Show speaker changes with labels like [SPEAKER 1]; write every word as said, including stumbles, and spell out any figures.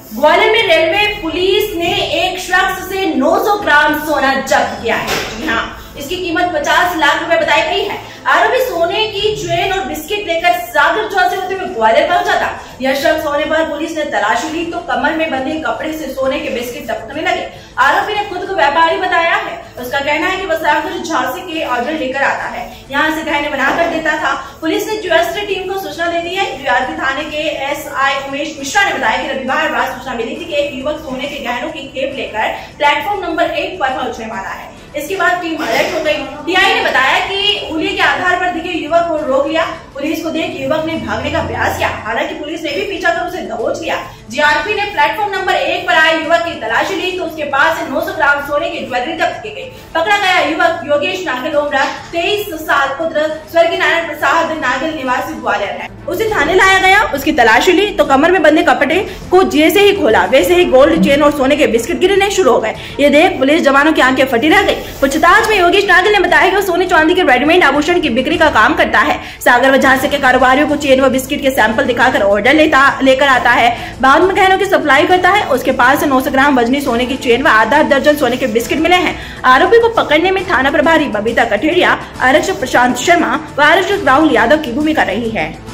[SPEAKER 1] ग्वालियर में railway police ने एक शख्स से नौ सौ ग्राम सोना जब्त किया है। जी हाँ, इसकी कीमत पचास लाख रुपए बताई गई है। आरोपी सोने की चेन और बिस्किट लेकर सागर चौक से होते हुए ग्वालियर पहुंचा था। यह शख्स होने पर पुलिस ने तलाशी ली तो कमर में बंधे कपड़े से सोने के बिस्किट टपकने लगे। आरोपी ने खुद को व्यापारी बताया है। उसका कहना है कि वह सागर झांसी के ऑर्डर लेकर आता है, यहाँ से गहने बनाकर देता था। पुलिस ने ज्वेलरी टीम को सूचना दे दी है। जीआरपी थाने के एसआई उमेश मिश्रा ने बताया कि रविवार रात सूचना मिली थी कि एक युवक सोने के गहनों की खेप लेकर प्लेटफॉर्म नंबर एक पर पहुंचने वाला है। इसके बाद टीम अलर्ट हो गई। टीआई ने बताया कि उंगली के आधार पर दिखे युवक को रोक लिया। पुलिस को देख युवक ने भागने का प्रयास किया, हालांकि पुलिस ने भी पीछा कर उसे दबोच लिया। जीआरपी ने प्लेटफॉर्म नंबर एक पर आए युवक की तलाशी ली तो उसके पास से नौ सौ ग्राम सोने की ज्वेलरी जब्त की गई। पकड़ा गया युवक योगेश नागल उम्र तेईस साल, पुत्र स्वर्गीय नारायण प्रसाद नागल, निवासी ग्वालियर है। उसे थाने लाया गया, उसकी तलाशी ली तो कमर में बंधे कपड़े को जैसे ही खोला वैसे ही गोल्ड चेन और सोने के बिस्किट गिरने शुरू हो गए। ये देख पुलिस जवानों की आंखें फटी रह गई। पूछताछ में योगेश नागल ने बताया कि वो सोने चांदी के रेडीमेड आभूषण की बिक्री का काम करता है। सागर व झांसी के कारोबारियों को चेन व बिस्किट के सैंपल दिखाकर ऑर्डर लेता लेकर आता है। बाद में गहनों की सप्लाई करता है। उसके पास से नौ सौ ग्राम वजनी सोने की चेन व आधा दर्जन सोने के बिस्किट मिले हैं। आरोपी को पकड़ने में थाना प्रभारी बबीता कठेरिया, आरक्षक प्रशांत शर्मा व आरक्षक राहुल यादव की भूमिका रही है।